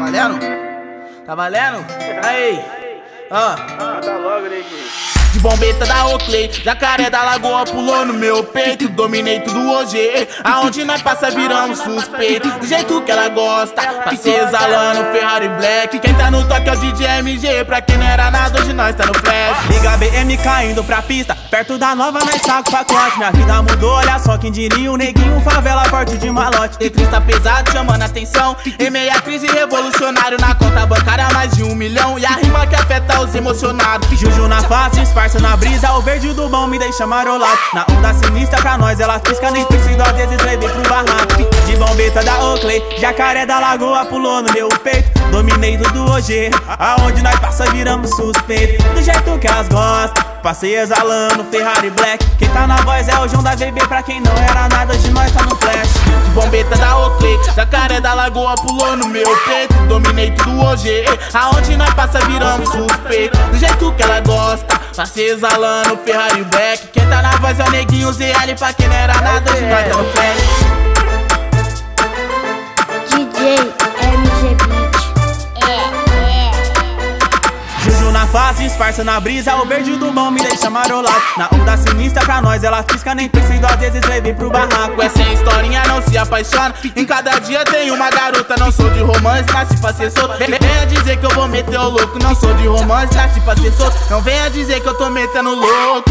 valendo? Tá valendo? Aí, ó. Tá logo, neguinho. De bombeta da Oakley, jacaré da lagoa pulou no meu peito. Dominei tudo hoje, aonde nós passa viramos suspeito. Do jeito que ela gosta, passei exalando Ferrari Black. Quem tá no toque é o DJ MG, pra quem não era nada hoje nós tá no flash. Liga BM caindo pra pista, perto da nova nós saco pacote. Minha vida mudou, olha só quem diria, o neguinho favela forte de malote. Letrista pesado chamando atenção, em meia crise revolucionário. Na conta bancária mais de 1 milhão, e a rima que afeta os emocionados. Juju na face, disfarça na brisa, o verde do bom me deixa marolado. Na onda sinistra pra nós ela pisca, nem preciso às vezes levei pro barraco. De bombeta da Oakley, jacaré da lagoa pulou no meu peito. Dominei tudo hoje, aonde nós passa viramos suspeito. Do jeito que elas gostam, passei exalando Ferrari Black. Quem tá na voz é o João da VB, pra quem não era nada hoje nós tá no flash. De bombeta da Oakley, jacaré da lagoa pulou no meu peito. Dominei tudo hoje, aonde nós passa viramos suspeito. Do jeito que ela gosta, passei exalando Ferrari Black. Quem tá na voz é o neguinho ZL, pra quem não era nada hoje nós tá no flash. DJ MG Beat. Juju na face, disfarça na brisa, o verde do bom me deixa marolado. Na onda sinistra pra nós ela pisca, nem pensando às vezes levei pro barraco. Com essa historinha não se apaixona, em cada dia tem uma garota. Não sou de romance, nasci pra ser solto. Venha dizer que eu vou meter o louco. Não sou de romance, nasci pra ser solto. Não venha dizer que eu tô metendo louco.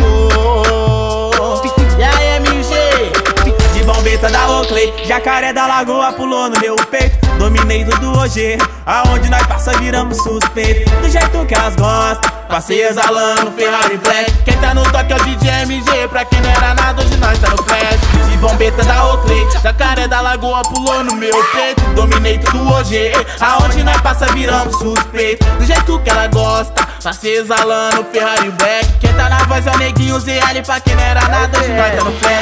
E aí, MG? De bombeta da Oakley, jacaré da lagoa pulou no meu peito. Dominei tudo hoje, aonde nós passa viramos suspeito. Do jeito que elas gostam, passei exalando Ferrari Black. Quem tá no toque é o DJ MG, pra quem não era nada hoje nós tá no flash. De bombeta da Oakley, jacaré da lagoa pulou no meu peito. Dominei tudo hoje, aonde nós passa viramos suspeito. Do jeito que ela gosta, passei exalando Ferrari Black. Quem tá na voz é o neguinho ZL, pra quem não era nada hoje nós tá no flash.